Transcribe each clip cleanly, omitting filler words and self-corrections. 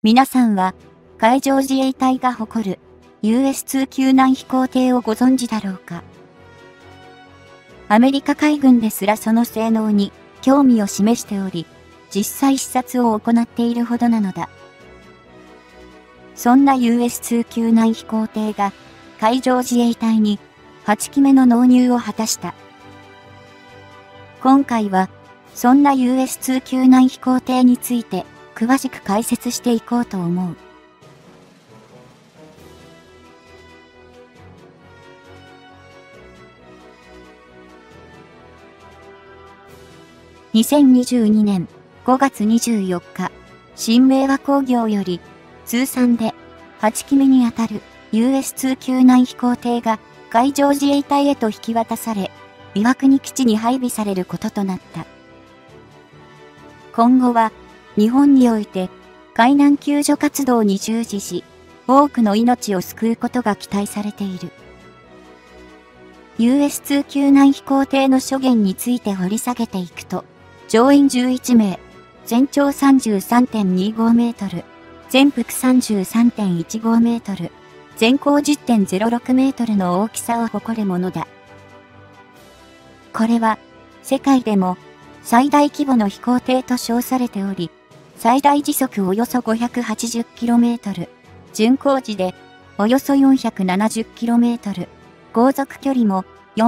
皆さんは、海上自衛隊が誇る US-2 救難飛行艇をご存知だろうか。アメリカ海軍ですらその性能に興味を示しており、実際視察を行っているほどなのだ。そんな US-2 救難飛行艇が海上自衛隊に8機目の納入を果たした。今回は、そんな US-2 救難飛行艇について詳しく解説していこうと思う。2022年5月24日、新明和工業より通算で8機目にあたる US-2 救難飛行艇が海上自衛隊へと引き渡され、岩国基地に配備されることとなった。今後は日本において海難救助活動に従事し、多くの命を救うことが期待されている。US-2 救難飛行艇の諸言について掘り下げていくと、乗員11名、全長 33.25 メートル、全幅 33.15 メートル、全高 10.06 メートルの大きさを誇るものだ。これは、世界でも最大規模の飛行艇と称されており、最大時速およそ 580km、巡航時でおよそ 470km、航続距離も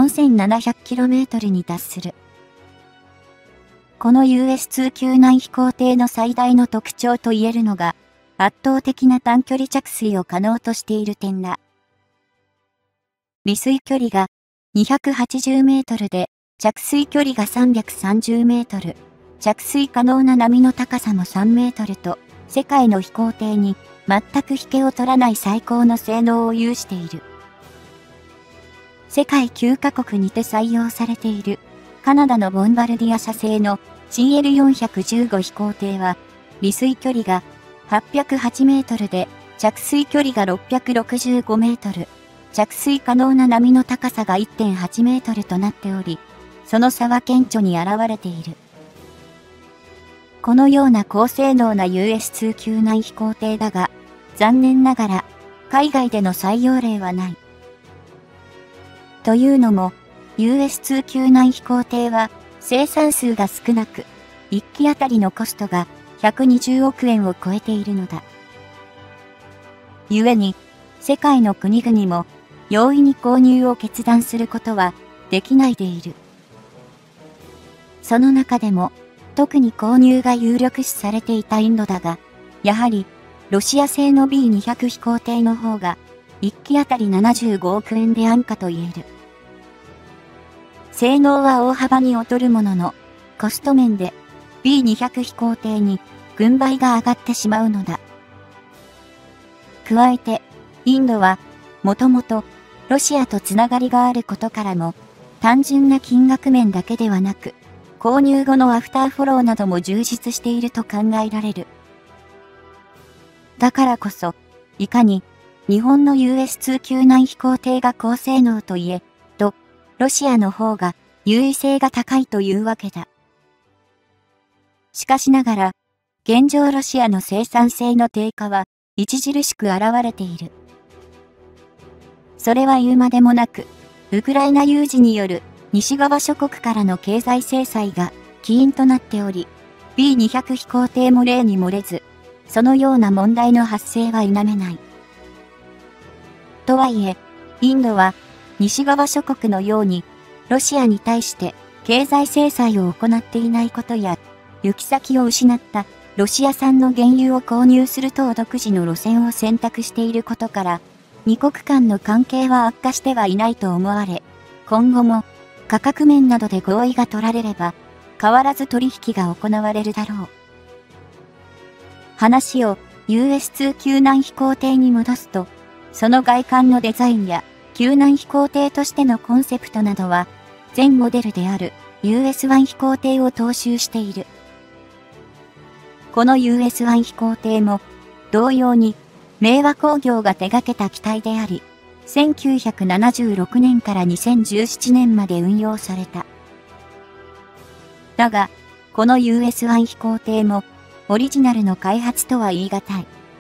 4700km に達する。この US-2 救難飛行艇の最大の特徴と言えるのが、圧倒的な短距離着水を可能としている点だ。離水距離が280メートルで、着水距離が330メートル、着水可能な波の高さも3メートルと、世界の飛行艇に全く引けを取らない最高の性能を有している。世界9カ国にて採用されている、カナダのボンバルディア社製の CL415 飛行艇は、離水距離が808メートルで、着水距離が665メートル、着水可能な波の高さが 1.8 メートルとなっており、その差は顕著に現れている。このような高性能な US-2 救難飛行艇だが、残念ながら、海外での採用例はない。というのも、US-2 救難飛行艇は生産数が少なく、1機あたりのコストが120億円を超えているのだ。故に、世界の国々も容易に購入を決断することはできないでいる。その中でも、特に購入が有力視されていたインドだが、やはり、ロシア製の B200 飛行艇の方が、1機あたり75億円で安価と言える。性能は大幅に劣るものの、コスト面で B200 飛行艇に軍配が上がってしまうのだ。加えて、インドは、もともとロシアとつながりがあることからも、単純な金額面だけではなく、購入後のアフターフォローなども充実していると考えられる。だからこそ、いかに日本の US-2 救難飛行艇が高性能といえ、と、ロシアの方が優位性が高いというわけだ。しかしながら、現状ロシアの生産性の低下は著しく現れている。それは言うまでもなく、ウクライナ有事による西側諸国からの経済制裁が起因となっており、B200 飛行艇も例に漏れず、そのような問題の発生は否めない。とはいえ、インドは西側諸国のようにロシアに対して経済制裁を行っていないことや、行き先を失ったロシア産の原油を購入する等独自の路線を選択していることから、二国間の関係は悪化してはいないと思われ、今後も価格面などで合意が取られれば、変わらず取引が行われるだろう。話を US-2 救難飛行艇に戻すと、その外観のデザインや救難飛行艇としてのコンセプトなどは、前モデルである US-1 飛行艇を踏襲している。この US-1 飛行艇も、同様に、明和工業が手掛けた機体であり、1976年から2017年まで運用された。だが、この US-1 飛行艇も、オリジナルの開発とは言い難い。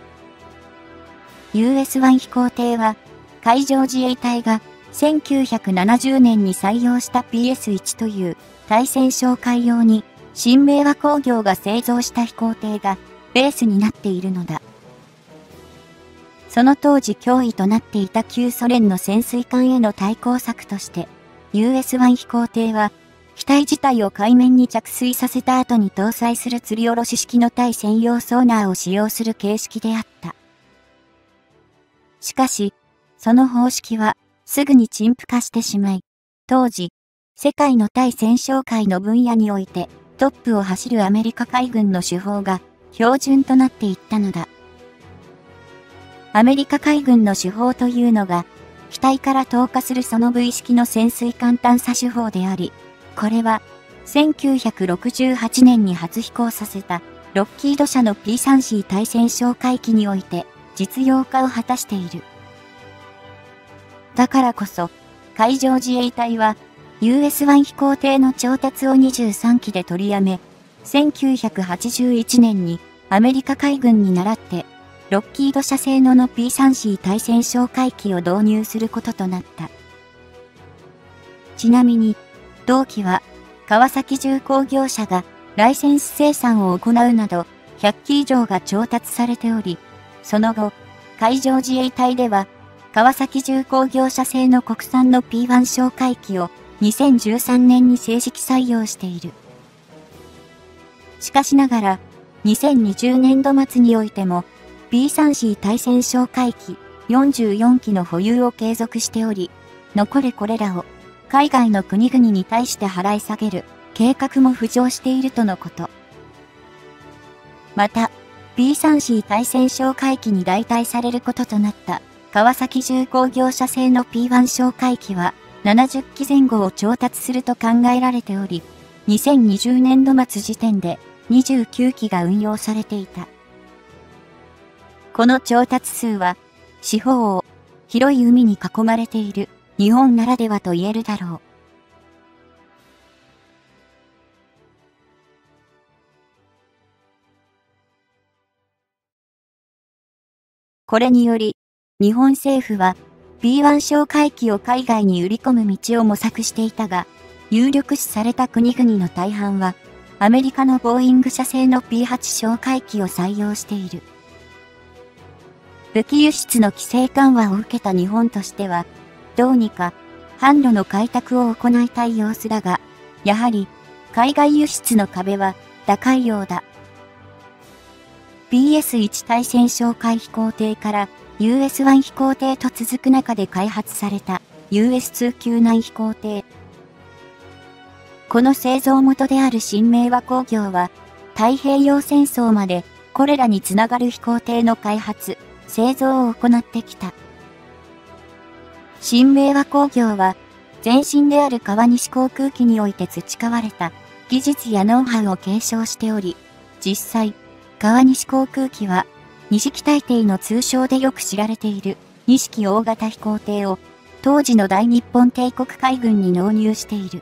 US-1 飛行艇は、海上自衛隊が1970年に採用した PS-1 という対潜哨戒用に新明和工業が製造した飛行艇がベースになっているのだ。その当時脅威となっていた旧ソ連の潜水艦への対抗策として、US-1 飛行艇は、機体自体を海面に着水させた後に搭載する吊り下ろし式の対専用ソーナーを使用する形式であった。しかし、その方式はすぐに陳腐化してしまい、当時、世界の対潜哨戒の分野においてトップを走るアメリカ海軍の手法が標準となっていったのだ。アメリカ海軍の手法というのが、機体から投下するその V 式の潜水艦探査手法であり、これは、1968年に初飛行させた、ロッキード社の P3C 対潜哨戒機において、実用化を果たしている。だからこそ、海上自衛隊は、US-1 飛行艇の調達を23機で取りやめ、1981年にアメリカ海軍に倣って、ロッキード社製の P3C 対潜哨戒機を導入することとなった。ちなみに、同機は、川崎重工業社がライセンス生産を行うなど、100機以上が調達されており、その後、海上自衛隊では、川崎重工業社製の国産の P1 哨戒機を2013年に正式採用している。しかしながら、2020年度末においても、P3C 対潜哨戒機44機の保有を継続しており、残るこれらを海外の国々に対して払い下げる計画も浮上しているとのこと。また、P3C 対潜哨戒機に代替されることとなった川崎重工業社製の P1 哨戒機は70機前後を調達すると考えられており、2020年度末時点で29機が運用されていた。この調達数は、四方を広い海に囲まれている日本ならではと言えるだろう。これにより、日本政府は P1 哨戒機を海外に売り込む道を模索していたが、有力視された国々の大半は、アメリカのボーイング社製の P8 哨戒機を採用している。武器輸出の規制緩和を受けた日本としては、どうにか販路の開拓を行いたい様子だが、やはり海外輸出の壁は高いようだ。PS1 対潜哨戒飛行艇から US-1 飛行艇と続く中で開発された US-299 飛行艇。この製造元である新明和工業は、太平洋戦争までこれらにつながる飛行艇の開発、製造を行ってきた。新明和工業は、前身である川西航空機において培われた技術やノウハウを継承しており、実際、川西航空機は、錦大帝の通称でよく知られている錦大型飛行艇を、当時の大日本帝国海軍に納入している。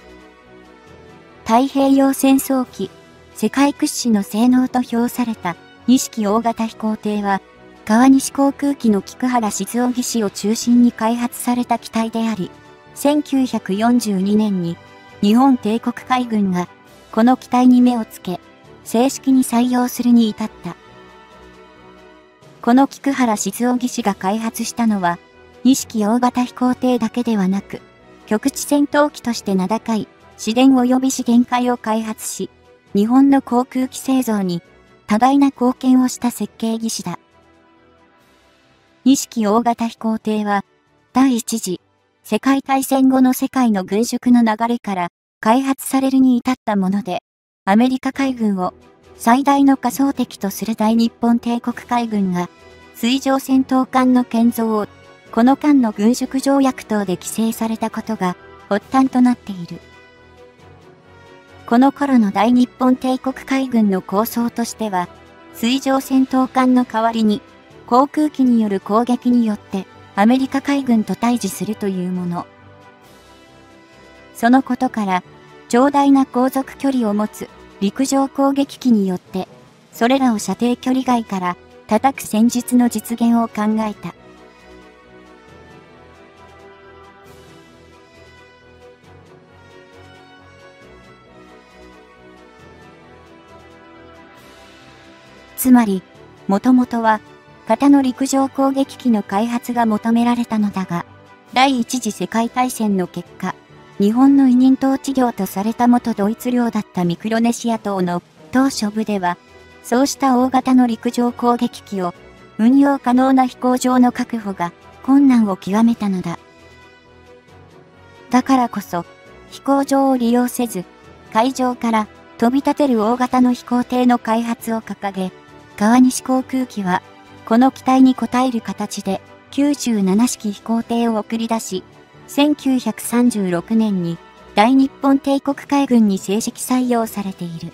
太平洋戦争期、世界屈指の性能と評された錦大型飛行艇は、川西航空機の菊原静雄技師を中心に開発された機体であり、1942年に日本帝国海軍がこの機体に目をつけ、正式に採用するに至った。この菊原静雄技師が開発したのは、錦大型飛行艇だけではなく、局地戦闘機として名高い市電及び資源海を開発し、日本の航空機製造に多大な貢献をした設計技師だ。錦大型飛行艇は、第一次世界大戦後の世界の軍縮の流れから開発されるに至ったもので、アメリカ海軍を最大の仮想敵とする大日本帝国海軍が、水上戦闘艦の建造を、この間の軍縮条約等で規制されたことが発端となっている。この頃の大日本帝国海軍の構想としては、水上戦闘艦の代わりに、航空機による攻撃によってアメリカ海軍と対峙するというもの。そのことから、長大な航続距離を持つ陸上攻撃機によって、それらを射程距離外から叩く戦術の実現を考えた。つまり、もともとは、型の陸上攻撃機の開発が求められたのだが、第一次世界大戦の結果、日本の委任統治領とされた元ドイツ領だったミクロネシア島の島嶼部では、そうした大型の陸上攻撃機を運用可能な飛行場の確保が困難を極めたのだ。だからこそ、飛行場を利用せず、海上から飛び立てる大型の飛行艇の開発を掲げ、川西航空機は、この期待に応える形で97式飛行艇を送り出し、1936年に大日本帝国海軍に正式採用されている。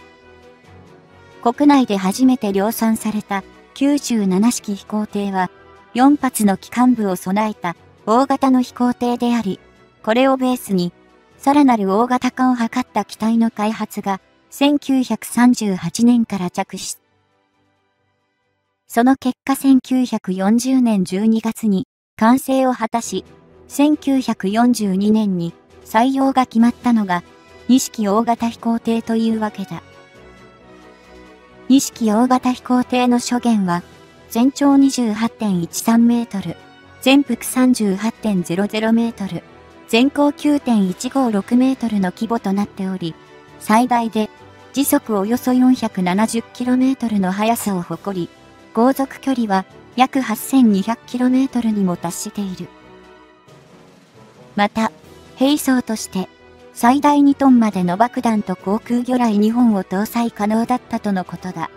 国内で初めて量産された97式飛行艇は、4発の機関部を備えた大型の飛行艇であり、これをベースに、さらなる大型化を図った機体の開発が1938年から着手。その結果1940年12月に完成を果たし、1942年に採用が決まったのが2式大型飛行艇というわけだ。2式大型飛行艇の初限は全長 28.13 メートル、全幅 38.00 メートル、全高 9.156 メートルの規模となっており、最大で時速およそ 470km の速さを誇り、航続距離は約 8200km にも達している。また、兵装として最大2トンまでの爆弾と航空魚雷2本を搭載可能だったとのことだ。